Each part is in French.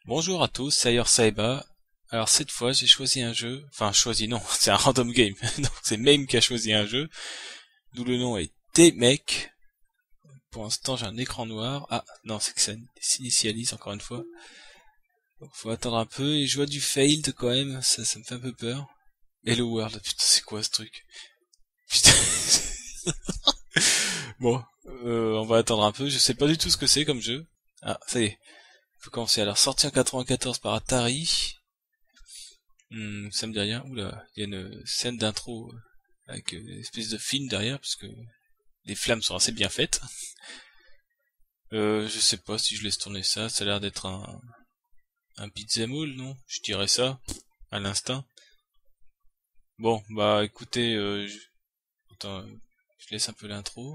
Bonjour à tous, c'est Ayer Saiba. Alors cette fois j'ai choisi un jeu, enfin choisi non, c'est un random game, donc c'est Mame qui a choisi un jeu, d'où le nom est T-Mech. Pour l'instant j'ai un écran noir, ah non c'est que ça s'initialise encore une fois. Donc faut attendre un peu, et je vois du failed quand même, ça me fait un peu peur. Hello World, putain c'est quoi ce truc? Putain. Bon, on va attendre un peu, je sais pas du tout ce que c'est comme jeu. Ah ça y est. Faut commencer. Alors, sorti en 94 par Atari. Ça me dit rien. Oula, il y a une scène d'intro avec une espèce de film derrière, parce que les flammes sont assez bien faites. Je sais pas si je laisse tourner ça. Ça a l'air d'être un beat'em all, non? Je dirais ça, à l'instinct. Bon, bah écoutez, attends, je laisse un peu l'intro.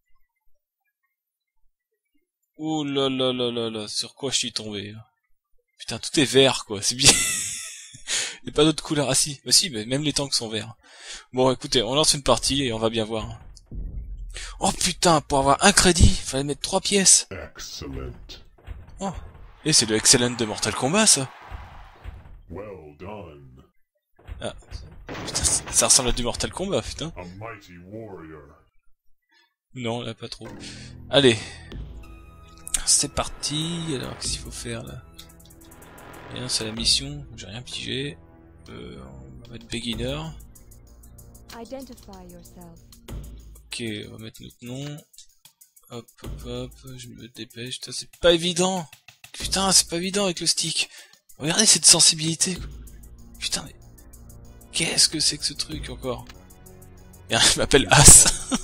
Oh là là là là là, sur quoi je suis tombé? Putain, tout est vert, quoi, c'est bien. Il n'y a pas d'autre couleur. Ah si, bah si, mais même les tanks sont verts. Bon, écoutez, on lance une partie et on va bien voir. Oh putain, pour avoir un crédit, fallait mettre 3 pièces. Excellent. Oh, et c'est le Excellent de Mortal Kombat, ça. Well done. Ah, putain, ça ressemble à du Mortal Kombat, putain. A mighty warrior. Non, là, pas trop. Allez. C'est parti. Alors, qu'est-ce qu'il faut faire, là? Bien, c'est la mission. J'ai rien pigé. On va mettre beginner. Ok, on va mettre notre nom. Hop, hop, hop. Je me dépêche. Putain, c'est pas évident. Putain, c'est pas évident avec le stick. Regardez cette sensibilité. Putain, mais qu'est-ce que c'est que ce truc encore? Bien, je m'appelle As.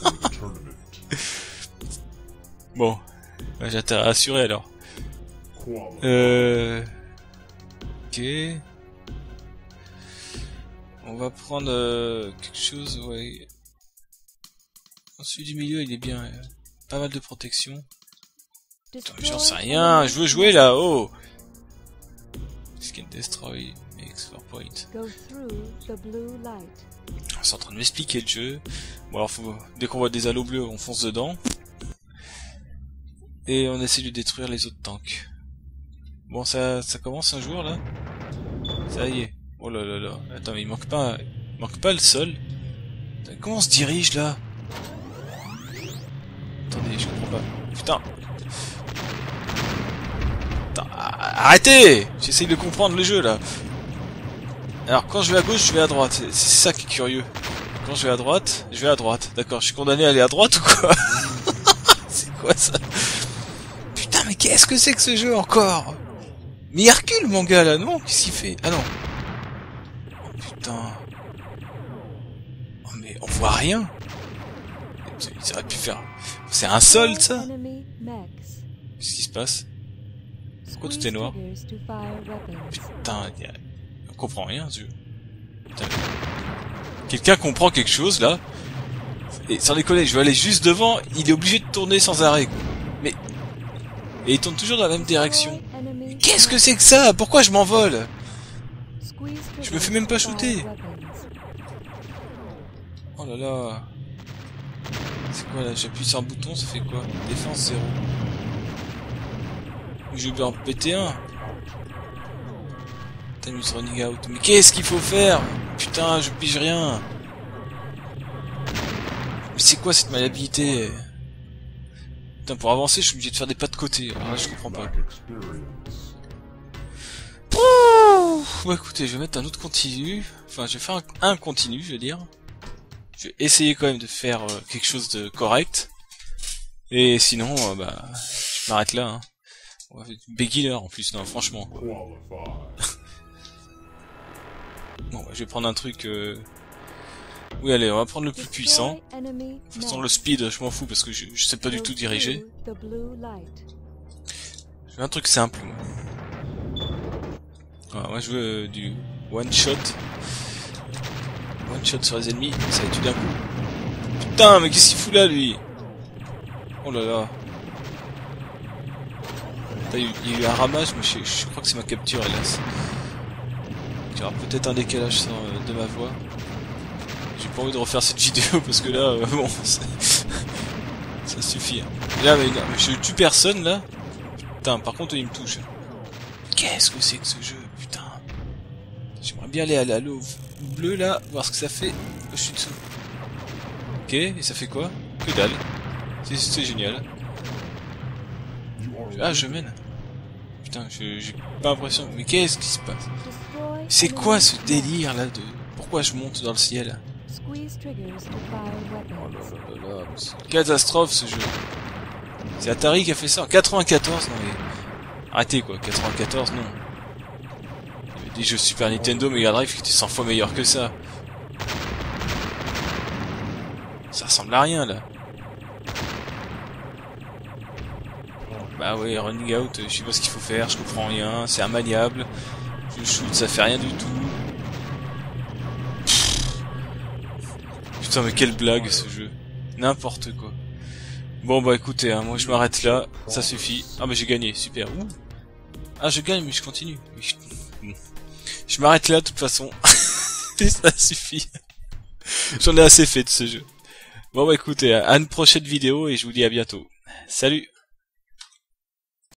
Bon, bah, j'ai intérêt à assurer alors. Ok. On va prendre quelque chose, ouais. Celui du milieu, il est bien. Pas mal de protection. J'en sais rien, je veux jouer là, oh! Skin destroy, makes 4 points. C'est en train de m'expliquer le jeu. Bon alors dès qu'on voit des halos bleus, on fonce dedans. Et on essaie de détruire les autres tanks. Bon ça commence un jour là. Ça y est. Oh là là là. Attends mais il manque pas le sol. Comment on se dirige là? Attendez, je comprends pas. Putain. Arrêtez! J'essaye de comprendre le jeu là. Alors quand je vais à gauche, je vais à droite. C'est ça qui est curieux. Quand je vais à droite, je vais à droite. D'accord, je suis condamné à aller à droite ou quoi? C'est quoi ça? Putain, mais qu'est-ce que c'est que ce jeu encore? Mais il recule mon gars là, non? Qu'est-ce qu'il fait? Ah non. Oh, putain. Oh mais on voit rien. Ils auraient pu faire... C'est un sol ça? Qu'est-ce qui se passe? Pourquoi tout est noir? Putain, on comprend rien ce jeu. Putain. Quelqu'un comprend quelque chose là? Et sans déconner, je vais aller juste devant, il est obligé de tourner sans arrêt. Mais... Et il tourne toujours dans la même direction. Mais qu'est-ce que c'est que ça? Pourquoi je m'envole? Je me fais même pas shooter. Oh là là. C'est quoi là? J'appuie sur un bouton, ça fait quoi? Défense 0. Je vais en péter un. Time is running out. Mais qu'est-ce qu'il faut faire? Putain, je pige rien. Mais c'est quoi cette malhabilité? Putain, pour avancer, je suis obligé de faire des pas de côté. Alors là, je comprends pas. Bon, écoutez, je vais mettre un autre continu. Enfin, je vais faire un continu, je veux dire. Je vais essayer quand même de faire quelque chose de correct. Et sinon, bah, je m'arrête là. Hein. On va faire beginner en plus, non, franchement. Bon, bah, je vais prendre un truc... Oui, allez, on va prendre le plus puissant. De toute façon, le speed, je m'en fous parce que je sais pas du tout diriger. Je veux un truc simple. Voilà, moi je veux du one shot. One shot sur les ennemis, ça va tuer d'un coup. Putain, mais qu'est-ce qu'il fout là, lui? Oh là là. Il y a eu un ramage, mais je crois que c'est ma capture, hélas. Il y aura peut-être un décalage de ma voix. J'ai pas envie de refaire cette vidéo parce que là, bon, ça suffit. Hein. Là, mais je tue personne là. Putain, par contre, il me touche. qu'est-ce que c'est que ce jeu, putain. J'aimerais bien aller à l'eau bleue là, voir ce que ça fait. Oh, je suis dessous. Ok, et ça fait quoi? Que dalle. C'est génial. Ah, je mène. Putain, j'ai pas l'impression. Mais qu'est-ce qui se passe? C'est quoi ce délire là de... Pourquoi je monte dans le ciel? Oh là là là, c'est une catastrophe ce jeu. C'est Atari qui a fait ça en 94, non mais... Arrêtez quoi, 94 non. Il y avait des jeux Super Nintendo, Mega Drive qui étaient 100 fois meilleurs que ça. Ça ressemble à rien là. Bah ouais, running out, je sais pas ce qu'il faut faire, je comprends rien, c'est immaniable. Je shoot, ça fait rien du tout. Putain mais quelle blague ce jeu. N'importe quoi. Bon bah écoutez, hein, moi je m'arrête là, ça suffit. Ah bah j'ai gagné, super. Ouh. Ah je gagne mais je continue. Je m'arrête là de toute façon. Ça suffit. J'en ai assez fait de ce jeu. Bon bah écoutez, à une prochaine vidéo et je vous dis à bientôt. Salut.